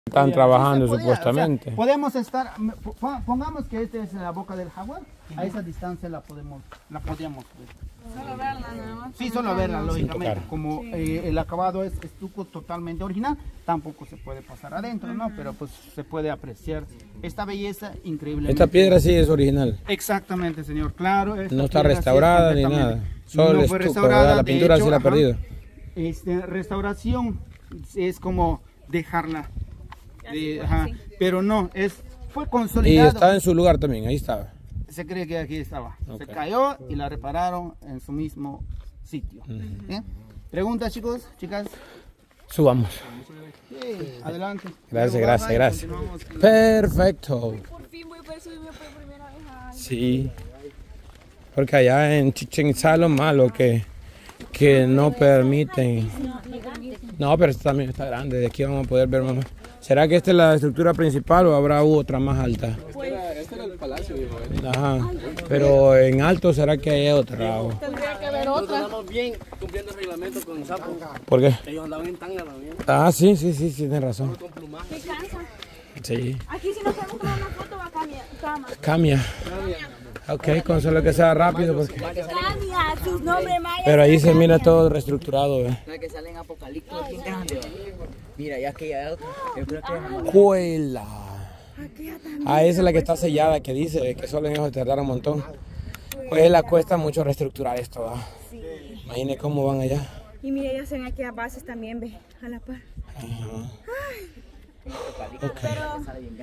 Están trabajando sí supuestamente. O sea, podemos estar, pongamos que esta es la boca del jaguar, a esa distancia la podríamos ver. Solo verla nada más. Sí, solo verla, lógicamente. tocar. Como el acabado es estuco totalmente original, tampoco se puede pasar adentro, ¿no? Pero pues se puede apreciar esta belleza increíble. Esta piedra sí es original. Exactamente, señor, claro. No está restaurada ni nada. Solo no el fue estuco, restaurada, ¿verdad? La de pintura hecho, sí la ha ajá, perdido. Restauración es como dejarla, ajá, pero no, fue consolidado. Y está en su lugar también, ahí estaba. Se cree que aquí estaba. Okay. Se cayó y la repararon en su mismo sitio. ¿Bien? ¿Preguntas, chicos, chicas? Subamos. Sí, adelante. Gracias. Perfecto. Por fin voy a poder subirme por primera vez a... Sí. Porque allá en Chichén Itzá lo malo que no permiten. No, pero esta también está grande. De aquí vamos a poder ver más. ¿Será que esta es la estructura principal o habrá otra más alta? Este era el palacio, viejo. Ajá. Pero en alto, ¿será que hay otra? Tendría que haber otra. Nosotros andamos bien cumpliendo el reglamento con Sapo. ¿Por qué? Ellos andaban en tanga también. Ah, sí, tienes razón. Con plumaje. ¿Qué cansa? Sí. Aquí si nos podemos tomar una foto va a cama. Cambia. Ok, con solo que sea rápido porque... Camia, sus nombres mayas. Pero ahí se mira todo reestructurado, ¿eh? Que salen apocaliptos bien grandes. Mira, ya que ya yo creo que ¡Juela! Ah, esa es la que está sellada, que dice que solo en eso tardaron un montón. Pues la cuesta mucho reestructurar esto, ¿va? Sí. Imagine cómo van allá. Y mira, ellos hacen aquí a bases también, ve, a la par. Pero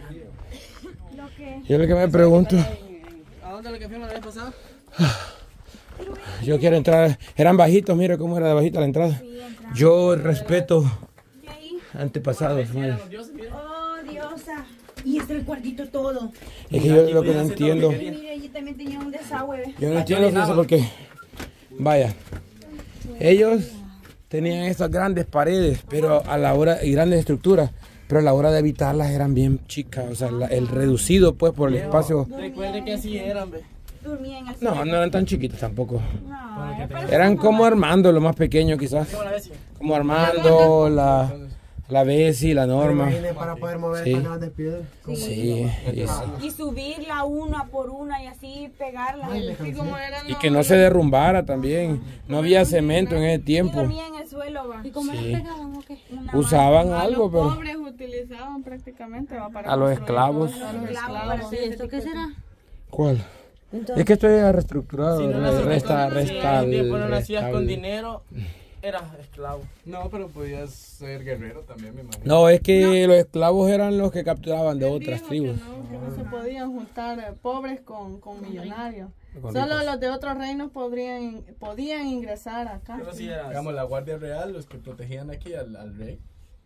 lo que... Yo lo que me pregunto, ¿A dónde le que fuimos la vez pasada? yo quiero entrar, eran bajitos, mira cómo era de bajita la entrada. Yo respeto ¿Y ahí? antepasados. Mira. Oh, diosa. Y este es el cuartito todo. Es que yo lo que no entiendo, Y mire, yo también tenía un desagüe, ve. yo no entiendo eso porque, vaya, ellos tenían estas grandes paredes, pero a la hora, y grandes estructuras, pero a la hora de habitarlas eran bien chicas, o sea, el reducido pues por el espacio. Recuerden que así eran, ve. Dormía en el No, no eran tan chiquitos tampoco. No, pero Eran como Armando, lo más pequeño quizás. ¿Cómo la ves? Como Armando, la Bessie, la Norma. Para poder mover Sí. estas grandes piedras. Sí, y subirla una por una y así pegarla. Así como y que no se derrumbara también. No había cemento en ese Y tiempo. dormía en el suelo, va. ¿Y cómo Sí. las pegaban o qué? Usaban algo, pero Pobres utilizaban prácticamente va, para a los construir esclavos. cosas, a los esclavos. ¿Y esto qué será? ¿Cuál? Es que esto es reestructurado. Si no Resta en tiempo no nacías con restable. dinero, eras esclavo. No, pero podías ser guerrero también, me imagino. No, es que los esclavos eran los que capturaban de otras Dijo tribus. que no se podían juntar pobres con millonarios. Con Solo ricos. los de otros reinos podían ingresar acá. Pero si eras. Digamos, la Guardia Real, los que protegían aquí al rey,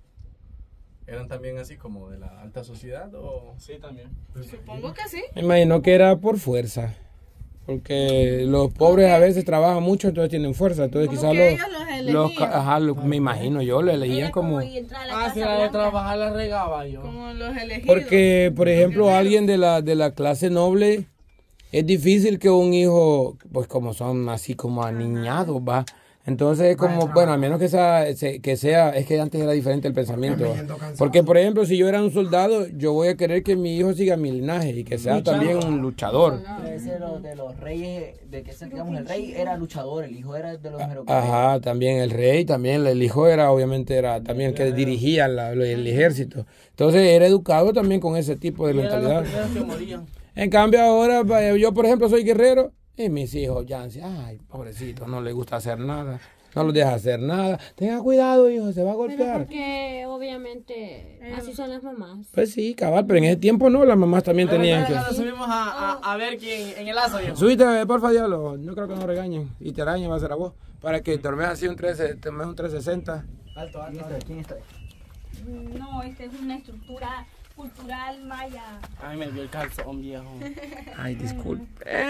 ¿eran también así como de la alta sociedad o...? Sí, también. Supongo que sí. Me imagino que era por fuerza. Porque los pobres a veces trabajan mucho, entonces tienen fuerza. Entonces Como quizás que ellos los elegían. ajá, me imagino yo, lo elegían como... Si la de trabajar la regaba yo. Como los elegidos. Porque, por ejemplo, alguien de la clase noble, es difícil que un hijo, pues como son así como aniñados, va. Entonces, como, bueno, al menos que sea, es que antes era diferente el pensamiento. Porque, por ejemplo, si yo era un soldado, yo voy a querer que mi hijo siga mi linaje y que sea también un luchador. ese de los reyes, de que digamos el rey era luchador, el hijo era de los merocanos. Ajá, también el rey, también el hijo era, obviamente, era también el que dirigía el ejército. Entonces, era educado también con ese tipo de Y eran los mentalidad. primeros que morían. En cambio ahora, yo por ejemplo soy guerrero y mis hijos ya, ay, pobrecito, no le gusta hacer nada, no los deja hacer nada. Tenga cuidado, hijo, se va a Pero golpear. porque obviamente así son las mamás. Pues sí, cabal, pero en ese tiempo no, las mamás también tenían que... Ahora subimos a ver quién en el lazo, yo. Subite, porfa, diablo, no creo que nos regañen. Y te arañen va a ser a vos, para que tomes así un 360. Alto, alto. ¿Quién está? No, esta es una estructura cultural maya. Ay, me dio el calzón, viejo. Ay, disculpe.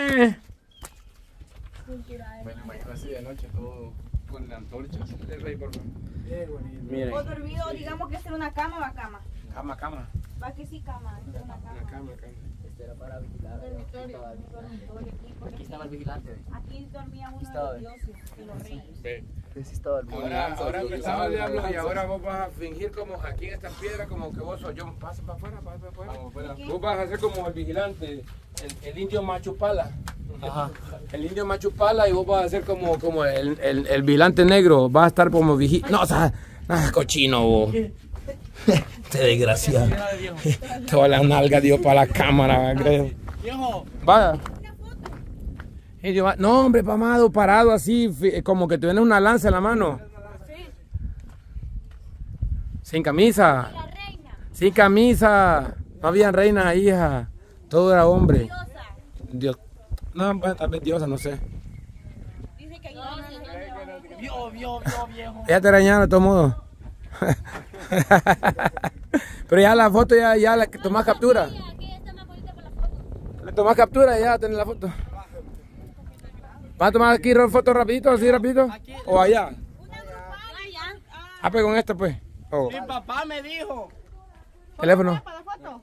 Cultural Me lo imagino así de noche, todo con antorchas. El rey, por favor. Miren. O dormido, digamos que esta es una cama, va cama. Cama. Va que sí, cama, esta es una cama. Este era para vigilar. Dormitorio aquí, porque Aquí estaba el vigilante. aquí dormía uno de Estaba, los dioses, de los reyes. Ve. Ahora empezaba el diablo y ahora vos vas a fingir como aquí en esta piedra, como que vos sos yo. Pasa para afuera, pasa para afuera. Vos vas a ser como el vigilante, el indio Machupala. Ajá. El indio Machupala y vos vas a ser como el vigilante negro. Vas a estar como vigilante. No, o sea, cochino vos. Te desgraciado. Toda la nalga dio para la cámara, creo. Vaya. No, hombre, pamado, parado así, como que tienes una lanza en la mano. Sin camisa. Sin camisa. No había reinas ahí, hija. Todo era hombre. Dios. No, bueno, tal vez diosa, no sé. Vio, viejo. Ella te arañaron de todos modos. Pero ya la foto, ya la tomás captura. Le tomás captura y ya tenés la foto. ¿Vas a tomar aquí fotos rapidito, así rapidito? ¿O allá? Ah, pues con esta pues. Oh. Mi papá me dijo. Teléfono. ¿Para la foto?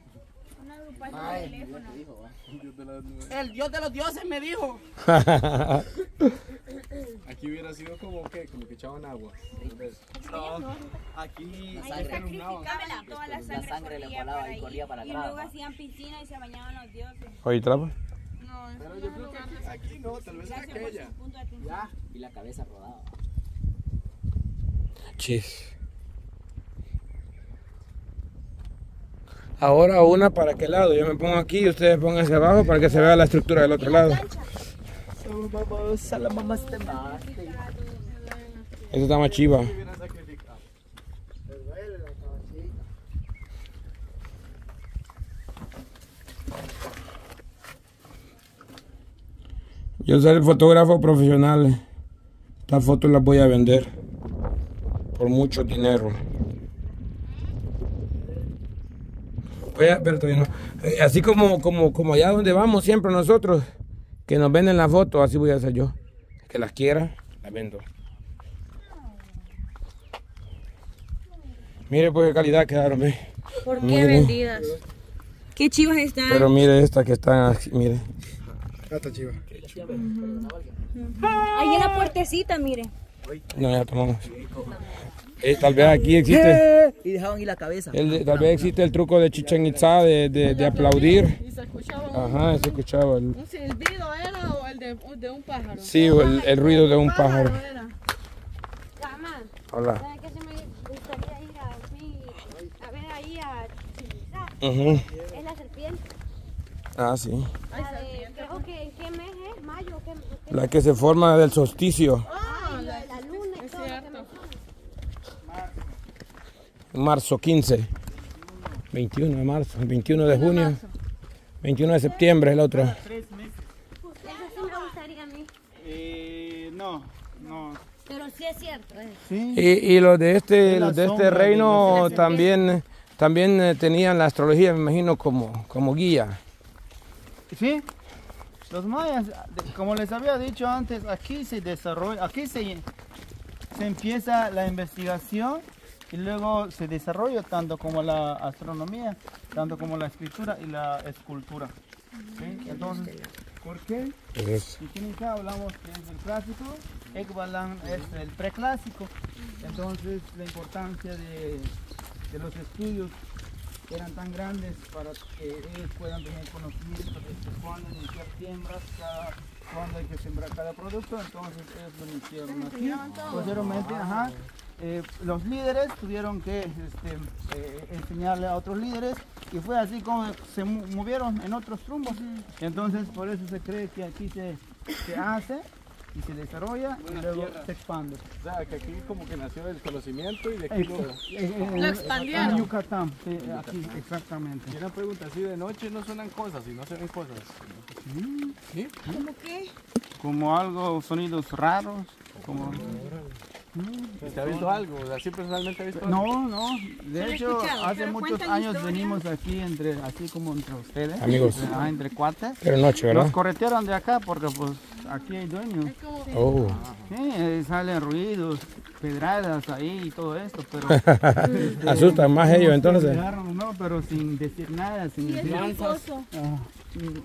El Dios de los dioses me dijo. Aquí hubiera sido como que echaban agua. No, aquí Sacrificaban toda la sangre le corría volaba para y corría para y atrás. luego hacían piscina y se bañaban los dioses. Oye, trapa. Pero yo creo que aquí no, tal vez Gracias por aquella. su punto de atención. Y la cabeza rodaba. Chis. Ahora una para qué lado. Yo me pongo aquí y ustedes pónganse abajo para que se vea la estructura del otro lado. Eso está más chiva. Yo soy el fotógrafo profesional. Estas fotos las voy a vender por mucho dinero. Pero todavía no. Así como allá donde vamos siempre nosotros, que nos venden las fotos, así voy a hacer yo. Que las quiera, las vendo. Mire pues qué calidad quedaron, ve. ¿Por qué Mire. vendidas? ¿Qué chivas están? Pero mire esta que está aquí, mire. Está chiva. Ahí en la puertecita, mire. No, ya tomamos. Tal vez aquí existe, Y dejaban ir la cabeza. tal vez existe el truco de Chichén Itzá de aplaudir. Y se escuchaba Ajá, se escuchaba un silbido, ¿era? ¿O el de un pájaro? sí, el ruido de un pájaro. Era. Mamá, Hola. ¿sabes qué se me gustaría ir a ver ahí a Chichén? Ujú. Es la serpiente. Ah, sí. Creo que ¿en qué mes es? ¿Mayo? ¿Qué? La que se forma del solsticio. Ay, la luna y Es todo lo que cierto. me Marzo 15. 21 de marzo, 21 de junio. 21 de septiembre es el otro. 3 meses. Eso sí me gustaría a mí. No. Pero sí es cierto. Sí. Y los de Es este, la los de este sombra de reino la también tenían la astrología, me imagino, como guía. Sí. Los mayas, como les había dicho antes, aquí se desarrolla, aquí se empieza la investigación y luego se desarrolla tanto como la astronomía, tanto como la escritura y la escultura. ¿Sí? Entonces, ¿por qué? Pues, En acá hablamos que es el clásico, Ekbalan es el preclásico. Entonces, la importancia de los estudios eran tan grandes para que ellos puedan tener conocimiento de cuándo iniciar siembras, cuándo hay que sembrar cada producto. Entonces, ellos lo iniciaron aquí. Posteriormente, los líderes tuvieron que enseñarle a otros líderes y fue así como se movieron en otros rumbos. Entonces, por eso se cree que aquí se hace y se desarrolla y luego se expande. O sea, que aquí como que nació el conocimiento y de aquí Lo expandieron. En Yucatán, sí, aquí, exactamente. Y una pregunta, así de noche no suenan cosas y no se ven cosas. ¿Sí? ¿Cómo qué? Como algo, sonidos raros, como... ¿Usted ha visto algo? ¿Así personalmente ha visto algo? No, de hecho, hace pero muchos cuentan años historias. venimos aquí así como entre ustedes, Amigos. entre cuates. pero noche, ¿verdad? Nos corretearon de acá porque pues aquí hay dueños. Oh. Sí, salen ruidos, pedradas ahí y todo esto, pero... Asustan más ellos entonces. No, pero sin decir nada, sin Y es decir... ricoso. Ah,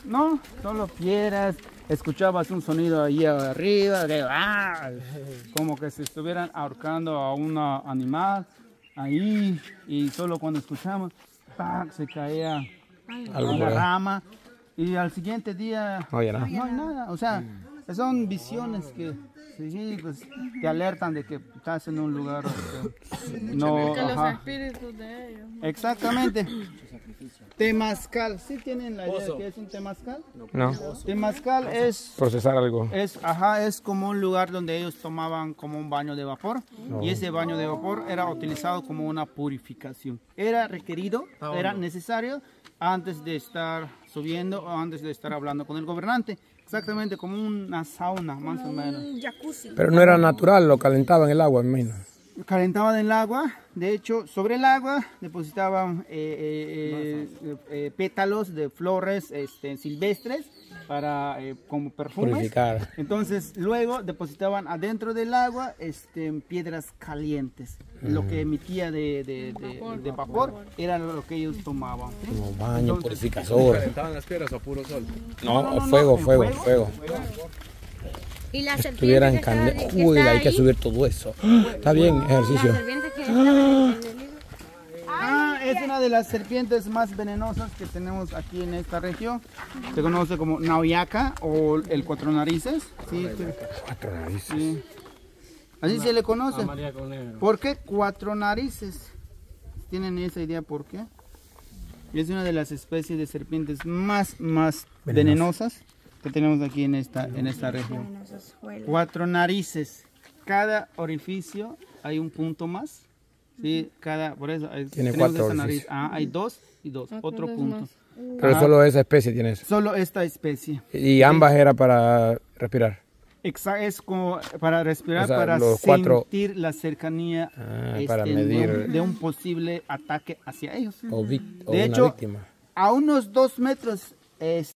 No, solo piedras. Escuchabas un sonido ahí arriba, como que se estuvieran ahorcando a un animal ahí. Y solo cuando escuchamos, ¡pac!, se caía Algo una por ahí. rama. Y al siguiente día No había nada. no hay nada. O sea, son visiones que sí, pues, te alertan de que estás en un lugar no. Que los Ajá. espíritus de ellos. Exactamente. Temazcal. ¿Sí tienen la idea de qué es un temazcal? No. Temazcal es Procesar algo. es como un lugar donde ellos tomaban como un baño de vapor y ese baño de vapor era utilizado como una purificación. Era requerido, era necesario antes de estar subiendo o antes de estar hablando con el gobernante. Exactamente como una sauna, más o menos. Un jacuzzi. Pero no era natural, lo calentaban el agua, me imagino. Calentaban el agua, de hecho sobre el agua depositaban pétalos de flores silvestres para como perfumes. Purificar. Entonces luego depositaban adentro del agua piedras calientes. Lo que emitía de vapor era lo que ellos tomaban. ¿sí? Como baño, Entonces, purificador. ¿Calentaban las piedras a puro sol? No, no, fuego, en fuego, fuego. fuego. Y la serpiente Tuvieran que está, candela. que Uy, está hay que ahí, subir todo eso. Está bien, la ejercicio. serpiente que está en el libro. Es una de las serpientes más venenosas que tenemos aquí en esta región. Se conoce como Nauyaca o el cuatro narices. Sí, Cuatro narices. sí. Así se le conoce. ¿Por qué cuatro narices? ¿Tienen esa idea por qué? Es una de las especies de serpientes más venenosas que tenemos aquí en esta región. Cuatro narices. Cada orificio hay un punto más. Sí, por eso Tiene tenemos cuatro esta nariz. orificios. Hay dos y dos. Otro punto. Pero solo esa especie tiene eso. Solo esta especie. Y ambas era para respirar. Es como para respirar, O sea, para los cuatro- sentir la cercanía para medir. de un posible ataque hacia ellos. O De una hecho, víctima. a unos 2 metros